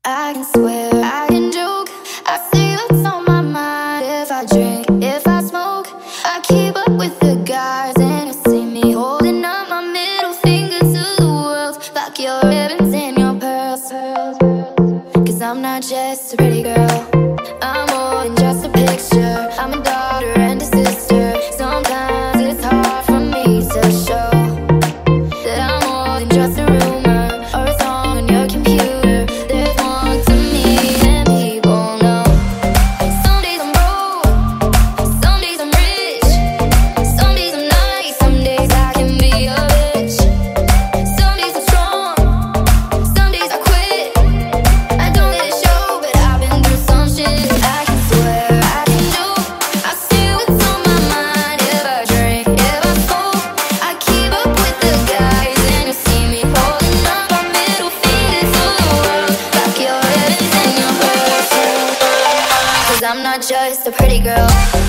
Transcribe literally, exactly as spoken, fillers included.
I can swear, I can joke. I see what's on my mind. If I drink, if I smoke, I keep up with the guys, and you see me holding up my middle finger to the world. Fuck your ribbons and your pearls, cause I'm not just a pretty girl. I'm more than just a picture. I'm a daughter and a sister. Sometimes it's hard for me to show that I'm more than just a rumor or a song on your computer. There's more to me than people know. Some days I'm broke, some days I'm rich, some days I'm nice, some days I can be a bitch. Some days I'm strong, some days I quit. I don't let it show, but I've been through some shit. I can swear, I can joke. I see what's on my mind. If I drink, if I smoke, I keep up with the guys, and you see me holding up our middle finger to the world. Like your ribbons and your pearls, cause I'm not just a pretty girl.